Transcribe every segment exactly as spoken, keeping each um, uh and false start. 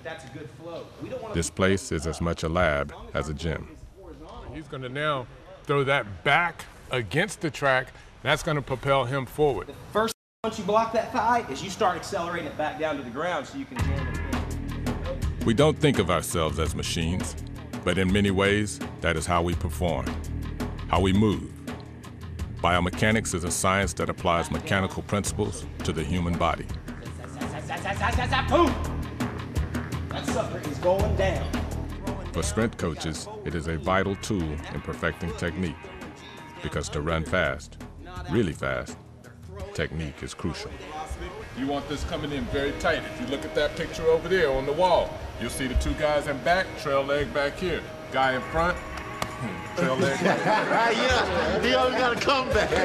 This place is as much a lab as a gym. He's going to now throw that back against the track. That's going to propel him forward. The first once you block that thigh is you start accelerating it back down to the ground so you can jam it. We don't think of ourselves as machines, but in many ways, that is how we perform, how we move. Biomechanics is a science that applies mechanical principles to the human body. Boom! That sucker is going down. For sprint coaches, it is a vital tool in perfecting technique, because to run fast, really fast, technique is crucial. You want this coming in very tight. If you look at that picture over there on the wall, you'll see the two guys in back, trail leg back here. Guy in front, trail leg back here. Yeah, he always got to come back.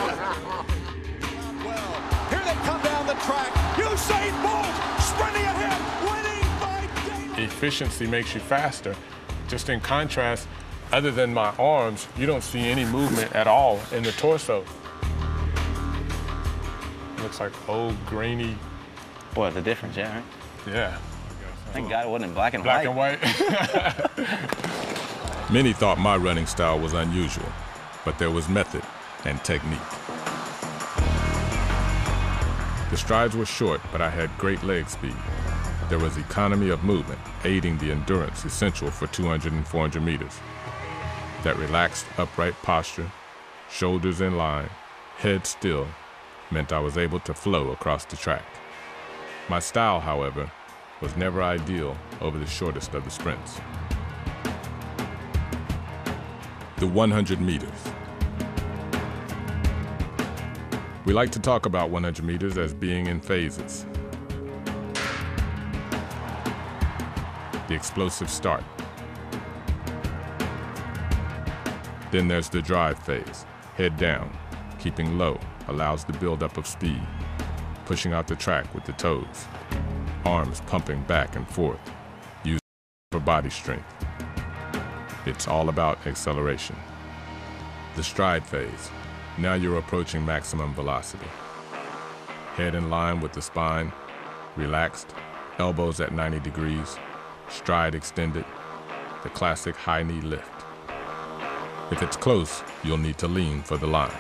Well, here they come down the track. Usain Bolt sprinting ahead, winning by daylight. Efficiency makes you faster. Just in contrast, other than my arms, you don't see any movement at all in the torso. Looks like old, grainy. Boy, the difference, yeah, right? Yeah. Thank God it wasn't in black and black white. Black and white. Many thought my running style was unusual, but there was method and technique. The strides were short, but I had great leg speed. There was economy of movement, aiding the endurance essential for two hundred and four hundred meters. That relaxed, upright posture, shoulders in line, head still, meant I was able to flow across the track. My style, however, was never ideal over the shortest of the sprints. The one hundred meters. We like to talk about one hundred meters as being in phases. The explosive start. Then there's the drive phase, head down, keeping low, allows the buildup of speed, pushing out the track with the toes, arms pumping back and forth, using for body strength. It's all about acceleration. The stride phase, now you're approaching maximum velocity. Head in line with the spine, relaxed, elbows at ninety degrees, stride extended, the classic high knee lift. If it's close, you'll need to lean for the line.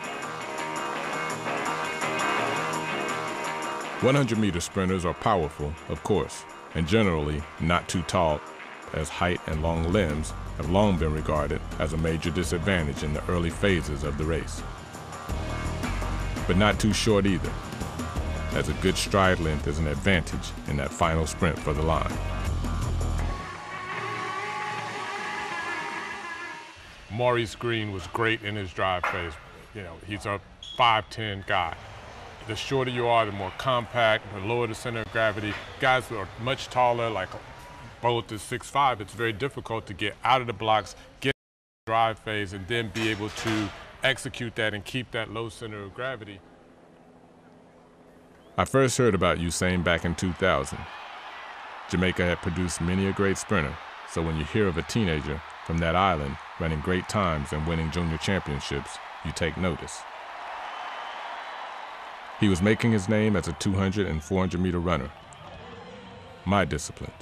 one hundred meter sprinters are powerful, of course, and generally not too tall, as height and long limbs have long been regarded as a major disadvantage in the early phases of the race. But not too short either, as a good stride length is an advantage in that final sprint for the line. Maurice Greene was great in his drive phase. You know, he's a five ten guy. The shorter you are, the more compact, the lower the center of gravity. Guys who are much taller, like Bolt is six five, it's very difficult to get out of the blocks, get the drive phase, and then be able to execute that and keep that low center of gravity. I first heard about Usain back in two thousand. Jamaica had produced many a great sprinter, so when you hear of a teenager from that island running great times and winning junior championships, you take notice. He was making his name as a two hundred and four hundred meter runner. My disciplines.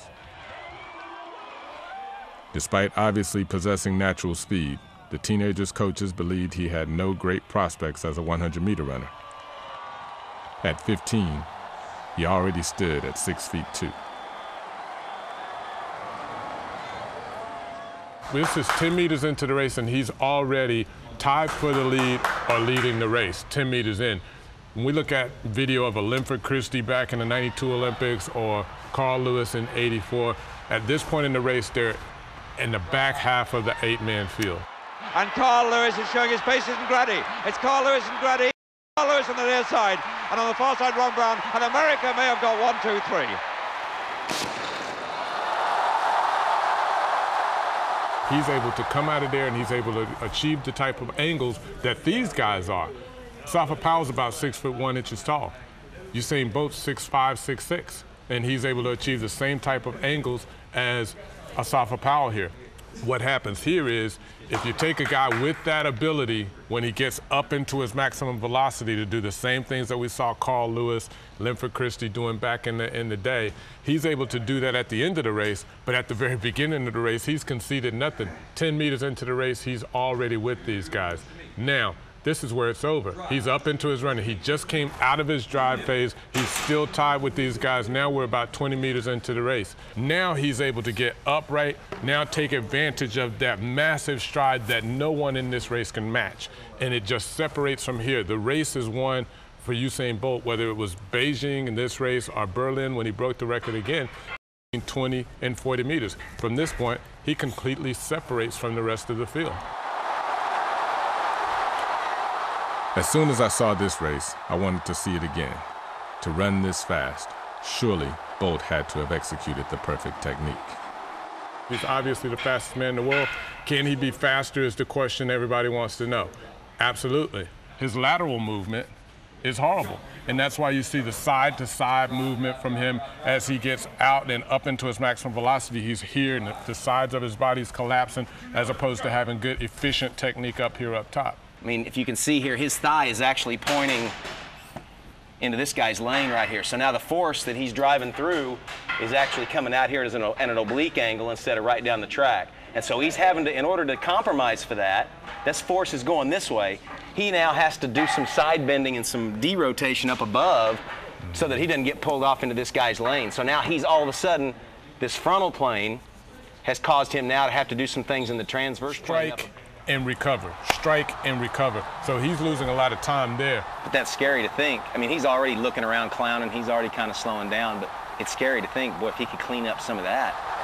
Despite obviously possessing natural speed, the teenager's coaches believed he had no great prospects as a one hundred meter runner. At fifteen, he already stood at six feet two. This is ten meters into the race, and he's already tied for the lead or leading the race, ten meters in. When we look at video of a Linford Christie back in the ninety-two Olympics or Carl Lewis in eighty-four, at this point in the race, they're in the back half of the eight-man field. And Carl Lewis is showing his pace isn't Grady. It's Carl Lewis and Grady. Carl Lewis on the near side, and on the far side, Ron Brown, and America may have got one, two, three. He's able to come out of there and he's able to achieve the type of angles that these guys are. Asafa Powell's about six foot one inches tall. Usain Bolt's six five, six six, and he's able to achieve the same type of angles as Asafa Powell here. What happens here is, if you take a guy with that ability, when he gets up into his maximum velocity to do the same things that we saw Carl Lewis, Linford, Christie doing back in the, in the day, he's able to do that at the end of the race, but at the very beginning of the race, he's conceded nothing. ten meters into the race, he's already with these guys. Now, this is where it's over. He's up into his running. He just came out of his drive phase. He's still tied with these guys. Now we're about twenty meters into the race. Now he's able to get upright, now take advantage of that massive stride that no one in this race can match. And it just separates from here. The race is won for Usain Bolt, whether it was Beijing in this race or Berlin when he broke the record again, between twenty and forty meters. From this point, he completely separates from the rest of the field. As soon as I saw this race, I wanted to see it again. To run this fast, surely Bolt had to have executed the perfect technique. He's obviously the fastest man in the world. Can he be faster is the question everybody wants to know. Absolutely. His lateral movement is horrible. And that's why you see the side-to-side movement from him as he gets out and up into his maximum velocity. He's here and the sides of his body's collapsing as opposed to having good, efficient technique up here up top. I mean, if you can see here, his thigh is actually pointing into this guy's lane right here. So now the force that he's driving through is actually coming out here as an, at an oblique angle instead of right down the track. And so he's having to, in order to compromise for that, this force is going this way. He now has to do some side bending and some derotation up above so that he doesn't get pulled off into this guy's lane. So now he's all of a sudden, this frontal plane has caused him now to have to do some things in the transverse plane. Strike and recover, strike and recover. So he's losing a lot of time there. But that's scary to think. I mean, he's already looking around clowning, he's already kind of slowing down, but it's scary to think, boy, if he could clean up some of that.